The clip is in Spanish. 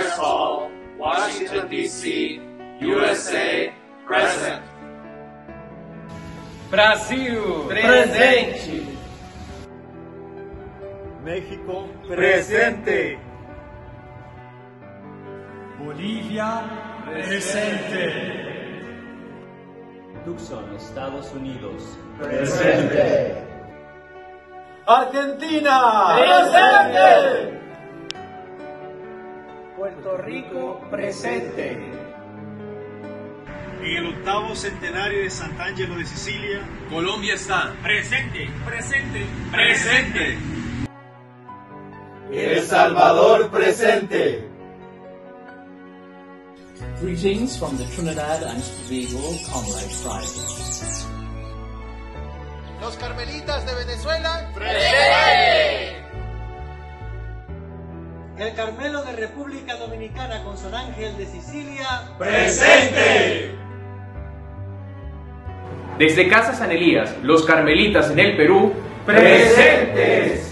Congress Hall, Washington, D.C., USA, present. Brasil, presente. México, presente. Bolivia, presente. Tucson, Estados Unidos, Presente. Argentina, Presente. Puerto Rico, presente. En el 8º centenario de Sant'Angelo de Sicilia, Colombia está presente, presente, presente. El Salvador, presente. Greetings from the Trinidad and Tobago Comrade Tribe. Los Carmelitas de Venezuela, ¡Presente! El Carmelo de República Dominicana con San Ángel de Sicilia, ¡Presente! Desde Casa San Elías, los carmelitas en el Perú, ¡presentes!